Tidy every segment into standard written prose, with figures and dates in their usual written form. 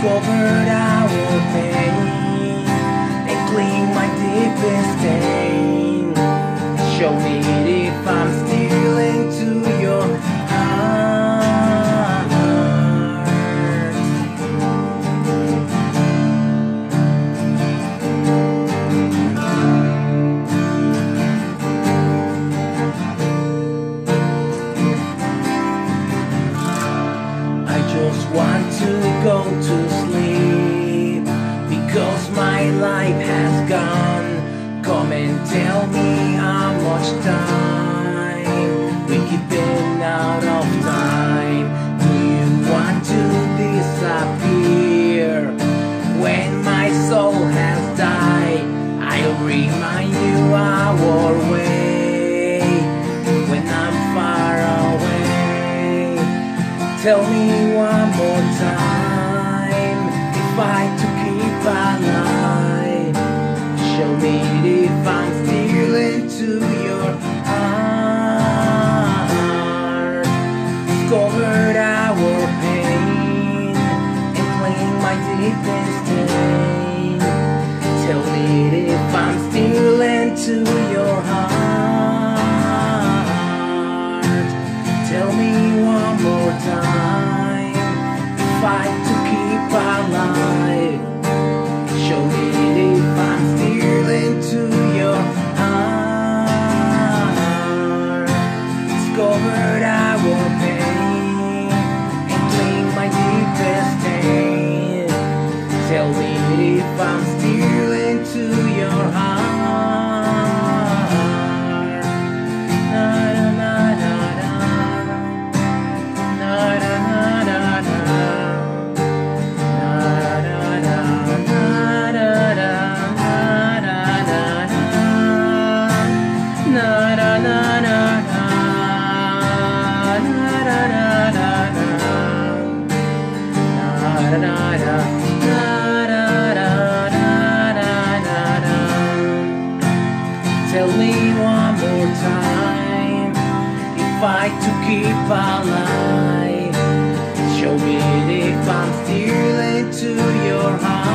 discovered our pain and clean my deepest stain. Show me if I'm still into your heart. I just want to go to sleep because my life has gone. Come and tell me how much time we keeping out of time. Do you want to disappear when my soul has died? I'll remind you our way when I'm far away. Tell me one more time if I to keep alive. Show me if I'm still into your heart. Discovered our pain and clean my deepest stain. Tell me if I'm still into your heart. Tell me one more time if I to keep alive. Show me if I'm still into your heart. Discovered our pain and clean my deepest stain. Tell me if I'm still into your heart. Na na na na na na na na Tell me one more time if I to keep alive. Show me if I'm still into your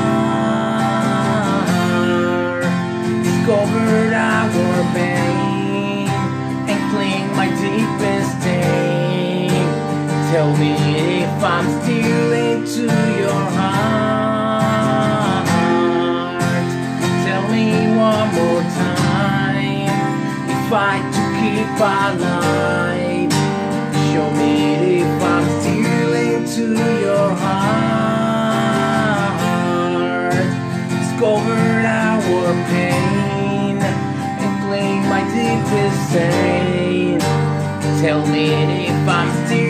heart. Discovered our pain and clean my deepest stain. Tell me if I'm still into your heart. Tell me one more time if I to keep alive. Show me if I'm still into your heart. Discovered our pain and clean my deepest stain. Tell me if I'm still